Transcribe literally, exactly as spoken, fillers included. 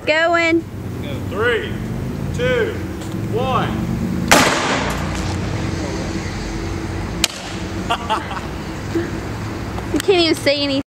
going. Go. Three, two, one. You can't even say anything.